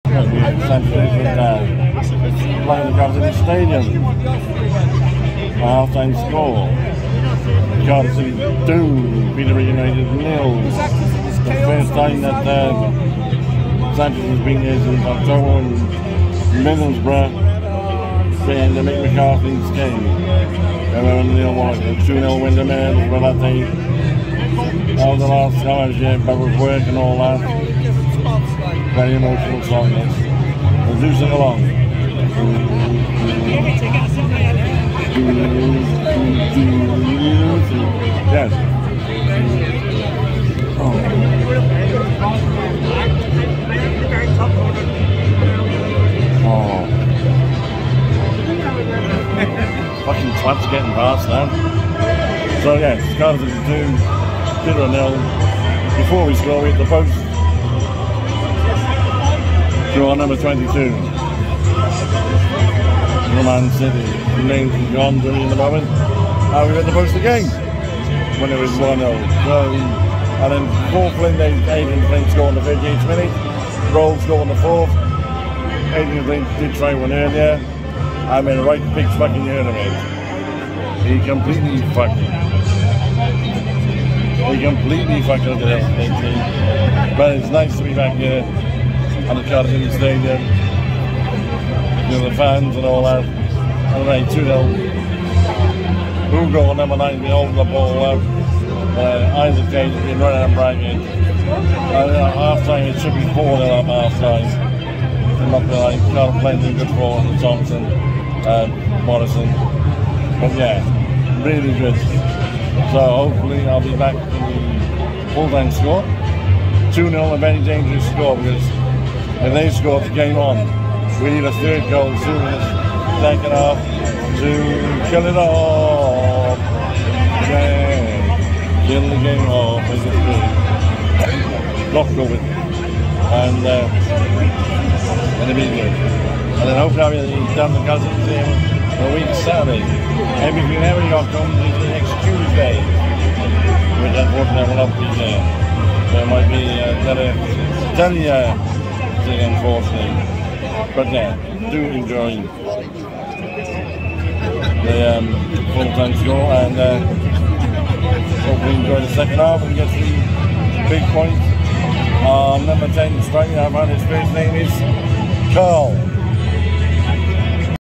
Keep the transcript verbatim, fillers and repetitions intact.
Essentially, uh, playing the Cardiff City Stadium. A half-time score. Cardiff City two, Peterborough United nil. The first time that uh, Sanchez has been here since October in Middlesbrough, playing the Mick McCarthy's game. And we're on the nil one, a two nil win to Middlesbrough that day. Over the last hours, yeah, but with work and all that. Very emotional song, yes. We'll do sing along. Yes. Oh. Oh. Fucking twats getting past now. So yes, Cardiff City two, Peterborough nil. Before we score, we hit the post. Draw number twenty-two. Man City. The names are gone to me in the moment. Uh, we hit the post again when it was one nil. So, and then fourth Flynn, Adrian Flynn scored in the fifty-eighth minute. Roll scored in the fourth. Adrian Flynn did try one earlier. I made a right big fucking year of it. He completely fucking. He completely fucking looked at us. But it's nice to be back here on the Cardiff City Stadium. You know, the fans and all that. Anyway, two nil. Hugo, number nine, been holding the ball up. Uh, Isaac Cage has been running and bragging. Uh, at half time, it should be four nil up half time. I'm not gonna like, Cardiff playing good for Thompson, uh, Morrison. But yeah, really good. So hopefully I'll be back in the full time score. two nil, a very dangerous score because if they score, it's game on. We need a third goal soon as second half to kill it off. Yeah. Kill the game off as it is. Lock going. And uh, it'll be good. And then hopefully I'll be done the Cousins in a week Saturday. Maybe if you never got come to the next Tuesday, which unfortunately will not be there. There might be another telly uh, thing, unfortunately. But yeah, do enjoy the um, full-time score and uh, hopefully enjoy the second half and get three big points. Uh, number ten striker, I've had his first name is Carl.